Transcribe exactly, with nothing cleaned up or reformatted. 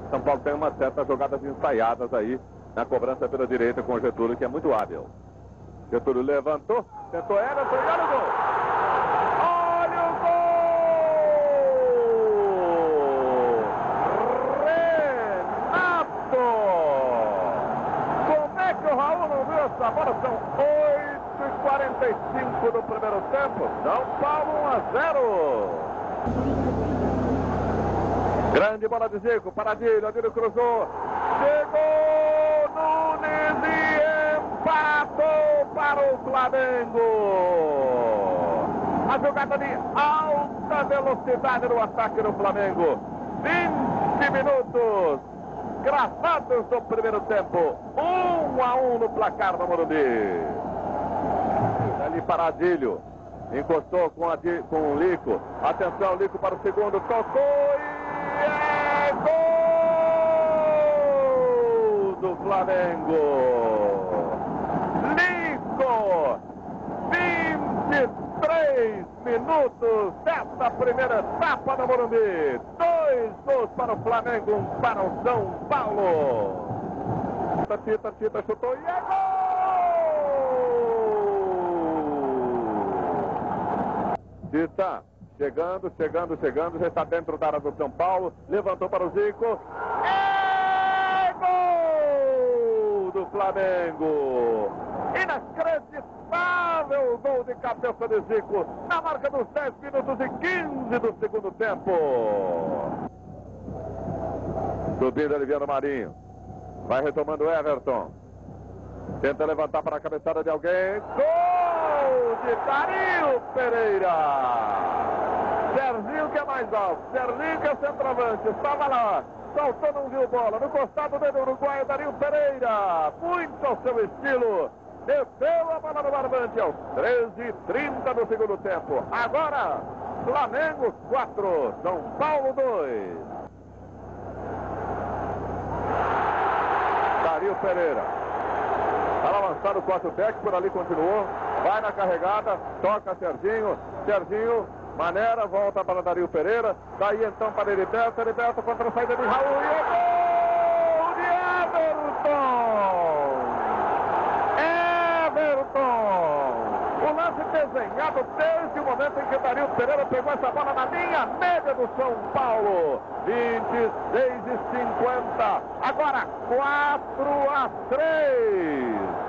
São Paulo tem uma certa jogadas ensaiadas aí na cobrança pela direita com o Getúlio, que é muito hábil. Getúlio levantou, tentou Everton e olha o gol! Olha o gol! Renato! Como é que o Raul não viu essa bola? São oito e quarenta e cinco do primeiro tempo. São Paulo um a zero. Grande bola de Zico, Paradilho, Adilho cruzou, chegou Nunes e empatou para o Flamengo. A jogada de alta velocidade no ataque do Flamengo. vinte minutos gravados do primeiro tempo. um a um no placar no Morumbi. Ali Paradilho, encostou com, a, com o Lico. Atenção, Lico para o segundo, tocou e é gol do Flamengo. Lico, vinte e três minutos desta primeira etapa no Morumbi. Dois gols para o Flamengo, um para o São Paulo. Tita, Tita chutou e é gol! Tita. Chegando, chegando, chegando, já está dentro da área do São Paulo, levantou para o Zico, é gol do Flamengo! Inacreditável o gol de cabeça de Zico, na marca dos dez minutos e quinze do segundo tempo. Subindo Oliveira Marinho, vai retomando o Everton, tenta levantar para a cabeçada de alguém, gol de Dario Pereira! Serginho que é mais alto, Serginho que é centroavante, estava lá, saltou, não viu bola, no costado dele o uruguaio Dario Pereira, muito ao seu estilo, desceu a bola no barbante aos treze e trinta do segundo tempo. Agora, Flamengo quatro, São Paulo dois. Dario Pereira, está avançado o quarto técnico, por ali continuou, vai na carregada, toca Serginho, Serginho, maneira, volta para Dario Pereira, daí então para Heriberto, Heriberto contra a saída de Raul, e é gol de Everton! Everton! O lance desenhado desde o momento em que Dario Pereira pegou essa bola na linha média do São Paulo. vinte e seis e cinquenta, agora quatro a três.